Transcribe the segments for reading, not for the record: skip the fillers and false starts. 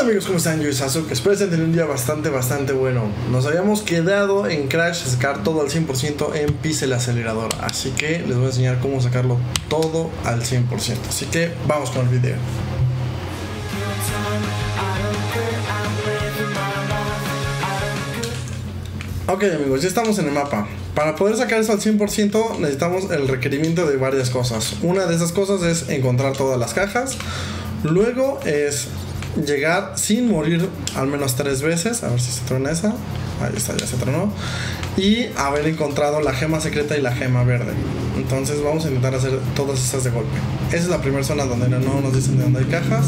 Hola amigos, ¿cómo están? Yo soy Sasuke, espero que tengan un día bastante bueno. Nos habíamos quedado en Crash sacar todo al 100% en Pixel Acelerador, así que les voy a enseñar cómo sacarlo todo al 100%. Así que vamos con el video. Ok amigos, ya estamos en el mapa. Para poder sacar eso al 100% necesitamos el requerimiento de varias cosas. Una de esas cosas es encontrar todas las cajas. Luego es llegar sin morir al menos 3 veces. A ver si se trona esa. Ahí está, ya se tronó. Y haber encontrado la gema secreta y la gema verde. Entonces vamos a intentar hacer todas estas de golpe. Esa es la primera zona donde no nos dicen de dónde hay cajas.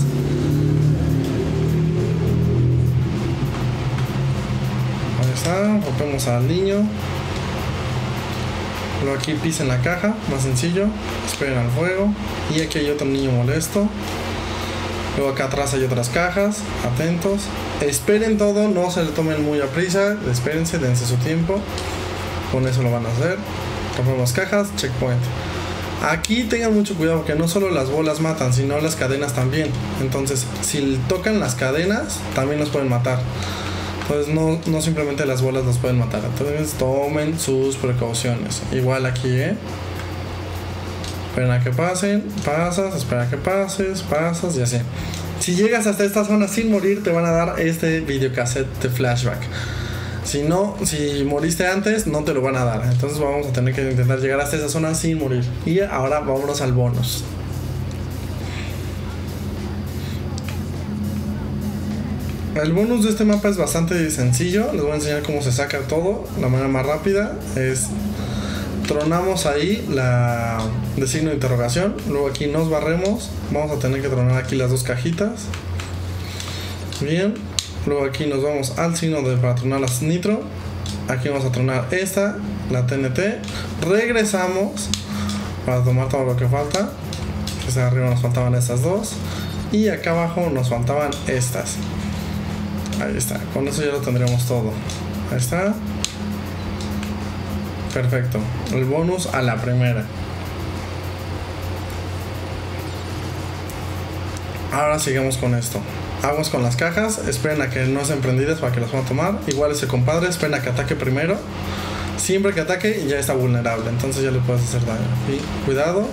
Ahí está, rompemos al niño. Luego aquí pisen la caja, más sencillo. Esperen al fuego. Y aquí hay otro niño molesto. Luego acá atrás hay otras cajas, atentos. Esperen todo, no se le tomen muy a prisa. Espérense, dense su tiempo. Con eso lo van a hacer. Rompemos cajas, checkpoint. Aquí tengan mucho cuidado porque no solo las bolas matan, sino las cadenas también. Entonces, si tocan las cadenas, también los pueden matar. Entonces no simplemente las bolas los pueden matar. Entonces tomen sus precauciones. Igual aquí, esperen a que pasen, pasas, espera a que pases, pasas y así. Si llegas hasta esta zona sin morir, te van a dar este videocassette de flashback. Si moriste antes, no te lo van a dar. Entonces vamos a tener que intentar llegar hasta esa zona sin morir. Y ahora vámonos al bonus. El bonus de este mapa es bastante sencillo. Les voy a enseñar cómo se saca todo. La manera más rápida es: tronamos ahí la de signo de interrogación. Luego aquí nos barremos. Vamos a tener que tronar aquí las dos cajitas. Bien. Luego aquí nos vamos al signo para tronar las nitro. Aquí vamos a tronar esta, la TNT. Regresamos para tomar todo lo que falta. Pues arriba nos faltaban estas dos. Y acá abajo nos faltaban estas. Ahí está, con eso ya lo tendríamos todo. Ahí está. Perfecto, el bonus a la primera. Ahora sigamos con esto. Aguas con las cajas, esperen a que no estén prendidas para que las van a tomar. Igual ese compadre, esperen a que ataque primero. Siempre que ataque ya está vulnerable, entonces ya le puedes hacer daño. Y cuidado.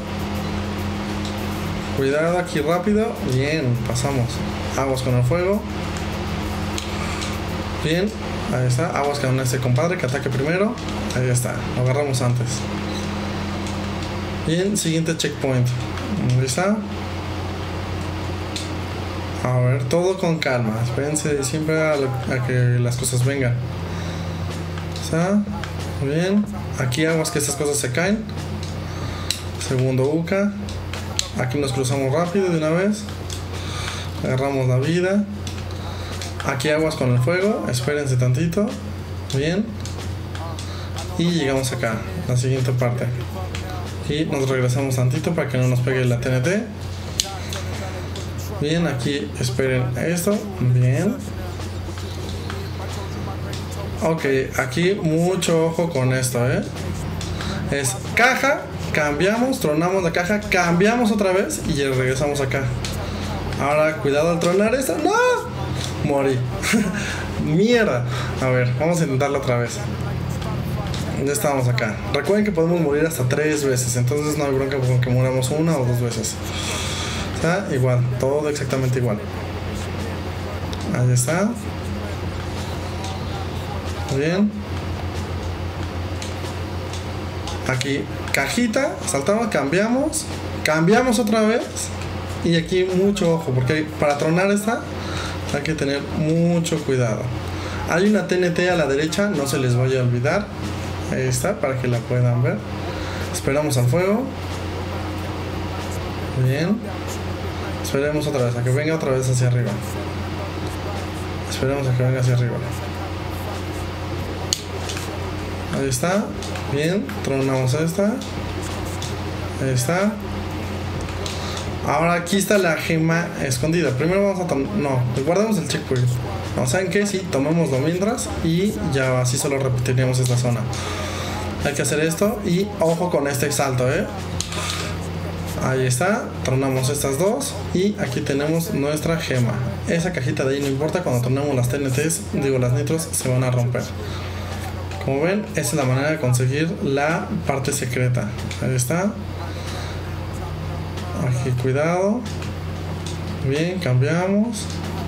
Cuidado aquí rápido. Bien, pasamos. Aguas con el fuego. Bien, ahí está. Aguas con este compadre que ataque primero. Ahí está, lo agarramos antes. Bien, siguiente checkpoint. Ahí está. A ver, todo con calma. Espérense siempre a que las cosas vengan. Está. Bien. Aquí aguas que estas cosas se caen. Segundo Uka. Aquí nos cruzamos rápido de una vez. Agarramos la vida. Aquí aguas con el fuego. Espérense tantito. Bien. Y llegamos acá, la siguiente parte. Y nos regresamos tantito para que no nos pegue la TNT. Bien, aquí esperen esto. Bien. Ok, aquí mucho ojo con esto, Es caja, cambiamos, tronamos la caja, cambiamos otra vez y regresamos acá. Ahora cuidado al tronar esta. ¡No! Morí. Mierda. A ver, vamos a intentarlo otra vez. Ya estamos acá. Recuerden que podemos morir hasta 3 veces. Entonces no hay bronca con que muramos 1 o 2 veces. Está igual, todo exactamente igual. Ahí está. Bien. Aquí, cajita, saltamos, cambiamos otra vez. Y aquí mucho ojo, porque para tronar esta hay que tener mucho cuidado. Hay una TNT a la derecha, no se les vaya a olvidar. Ahí está, para que la puedan ver. Esperamos al fuego. Bien. Esperemos otra vez, a que venga otra vez hacia arriba. Esperemos a que venga hacia arriba. Ahí está. Bien, tronamos esta. Ahí está. Ahora aquí está la gema escondida. Primero vamos a no, guardemos el checkpoint. No, ¿saben qué? Sí, tomémoslo mientras. Y ya así solo repetiríamos esta zona. Hay que hacer esto. Y ojo con este salto, Ahí está, tronamos estas dos y aquí tenemos nuestra gema. Esa cajita de ahí no importa, cuando tronamos las TNTs, digo las nitros, se van a romper. Como ven, esa es la manera de conseguir la parte secreta. Ahí está. Aquí cuidado. Bien, cambiamos.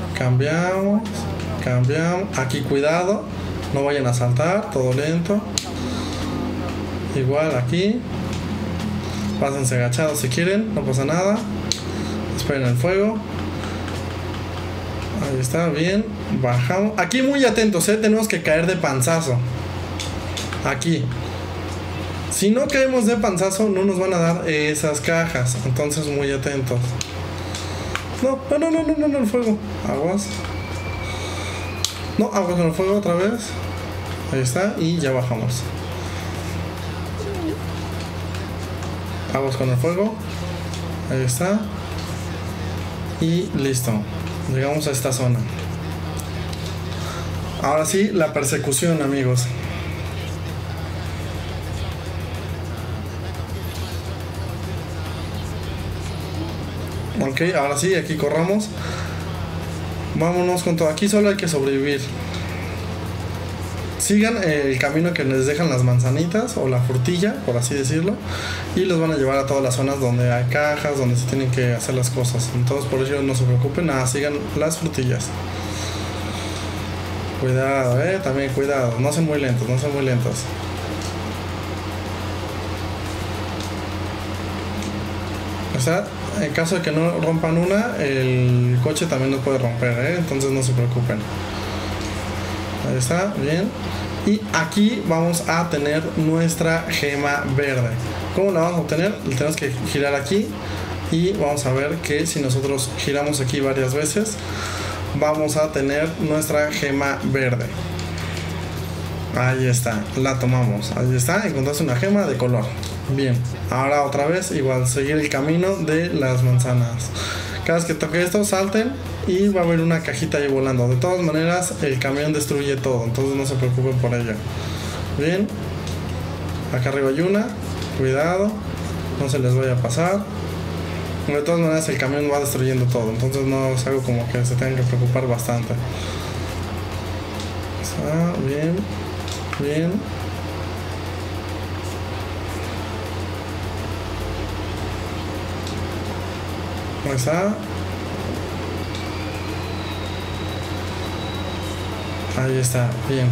Aquí cuidado, no vayan a saltar, todo lento. Igual aquí. Pásense agachados si quieren, no pasa nada. Esperen el fuego. Ahí está, bien. Bajamos. Aquí muy atentos, tenemos que caer de panzazo. Aquí. Si no caemos de panzazo, no nos van a dar esas cajas. Entonces muy atentos. No, el fuego. Aguas. No, aguas con el fuego otra vez. Ahí está, y ya bajamos. Aguas con el fuego. Ahí está. Y listo. Llegamos a esta zona. Ahora sí, la persecución, amigos. Ok, ahora sí, aquí corramos. Vámonos con todo. Aquí solo hay que sobrevivir. Sigan el camino que les dejan las manzanitas o la frutilla, por así decirlo, y los van a llevar a todas las zonas donde hay cajas, donde se tienen que hacer las cosas. Entonces por eso no se preocupen, nada, sigan las frutillas. Cuidado, también cuidado, no sean muy lentos, O sea, en caso de que no rompan una, el coche también nos puede romper, entonces no se preocupen. Ahí está, bien. Y aquí vamos a tener nuestra gema verde. ¿Cómo la vamos a obtener? Le tenemos que girar aquí. Y vamos a ver que si nosotros giramos aquí varias veces, vamos a tener nuestra gema verde. Ahí está, la tomamos. Ahí está, encontraste una gema de color. Bien, ahora otra vez igual, seguir el camino de las manzanas. Cada vez que toque esto, salten y va a haber una cajita ahí volando. De todas maneras, el camión destruye todo, entonces no se preocupen por ello. Bien, acá arriba hay una. Cuidado, no se les vaya a pasar. De todas maneras, el camión va destruyendo todo, entonces no es algo como que se tengan que preocupar bastante. Bien, bien. Ahí está. Ahí está, bien.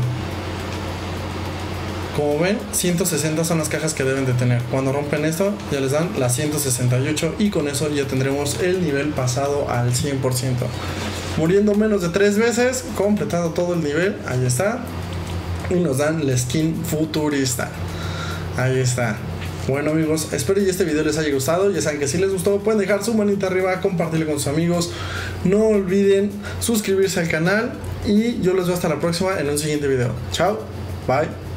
Como ven, 160 son las cajas que deben de tener. Cuando rompen esto, ya les dan las 168 y con eso ya tendremos el nivel pasado al 100%. Muriendo menos de 3 veces, completado todo el nivel, ahí está. Y nos dan la skin futurista. Ahí está. Bueno amigos, espero que este video les haya gustado. Ya saben que si les gustó pueden dejar su manita arriba, compartirlo con sus amigos. No olviden suscribirse al canal y yo los veo hasta la próxima en un siguiente video. Chao, bye.